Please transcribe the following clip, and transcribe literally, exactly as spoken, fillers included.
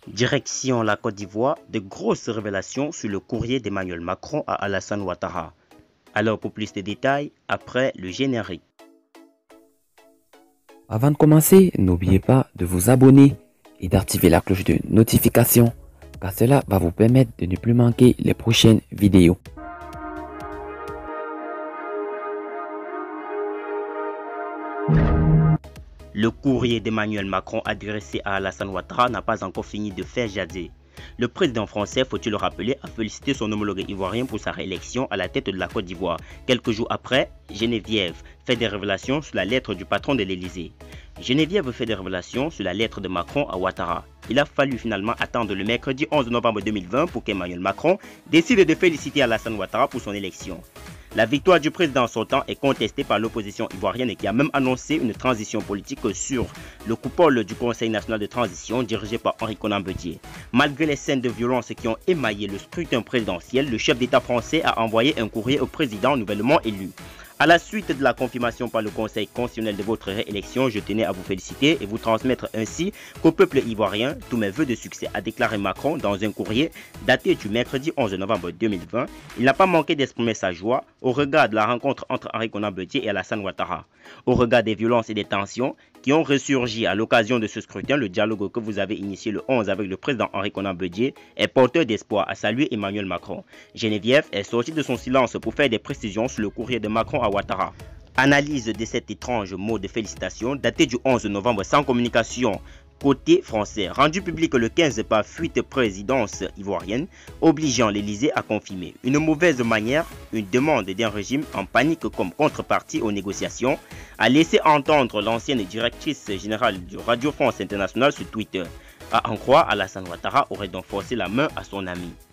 Direction la Côte d'Ivoire, de grosses révélations sur le courrier d'Emmanuel Macron à Alassane Ouattara. Alors pour plus de détails, après le générique. Avant de commencer, n'oubliez pas de vous abonner et d'activer la cloche de notification, car cela va vous permettre de ne plus manquer les prochaines vidéos. Le courrier d'Emmanuel Macron adressé à Alassane Ouattara n'a pas encore fini de faire jaser. Le président français, faut-il le rappeler, a félicité son homologue ivoirien pour sa réélection à la tête de la Côte d'Ivoire. Quelques jours après, Geneviève fait des révélations sur la lettre du patron de l'Élysée. Geneviève fait des révélations sur la lettre de Macron à Ouattara. Il a fallu finalement attendre le mercredi onze novembre deux mille vingt pour qu'Emmanuel Macron décide de féliciter Alassane Ouattara pour son élection. La victoire du président sortant est contestée par l'opposition ivoirienne qui a même annoncé une transition politique sur le coupole du Conseil national de transition dirigé par Henri Konan Bédié. Malgré les scènes de violence qui ont émaillé le scrutin présidentiel, le chef d'État français a envoyé un courrier au président nouvellement élu. À la suite de la confirmation par le Conseil constitutionnel de votre réélection, je tenais à vous féliciter et vous transmettre ainsi qu'au peuple ivoirien tous mes vœux de succès, a déclaré Macron dans un courrier daté du mercredi onze novembre deux mille vingt. Il n'a pas manqué d'exprimer sa joie au regard de la rencontre entre Henri Konan Bédié et Alassane Ouattara. Au regard des violences et des tensions qui ont ressurgi à l'occasion de ce scrutin, le dialogue que vous avez initié le onze avec le président Henri Konan Bédié est porteur d'espoir, a salué Emmanuel Macron. Geneviève est sortie de son silence pour faire des précisions sur le courrier de Macron à Ouattara. Analyse de cet étrange mot de félicitations daté du onze novembre sans communication côté français, rendu public le quinze par fuite présidence ivoirienne, obligeant l'Élysée à confirmer. Une mauvaise manière, une demande d'un régime en panique comme contrepartie aux négociations, a laissé entendre l'ancienne directrice générale du Radio France Internationale sur Twitter. À en croire, Alassane Ouattara aurait donc forcé la main à son ami.